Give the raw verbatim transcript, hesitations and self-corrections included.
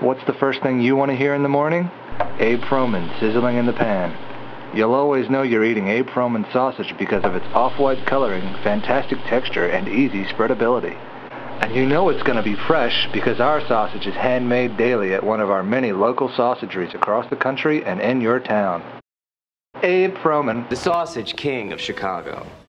What's the first thing you want to hear in the morning? Abe Froman sizzling in the pan. You'll always know you're eating Abe Froman sausage because of its off-white coloring, fantastic texture, and easy spreadability. And you know it's going to be fresh because our sausage is handmade daily at one of our many local sausageries across the country and in your town. Abe Froman, the sausage king of Chicago.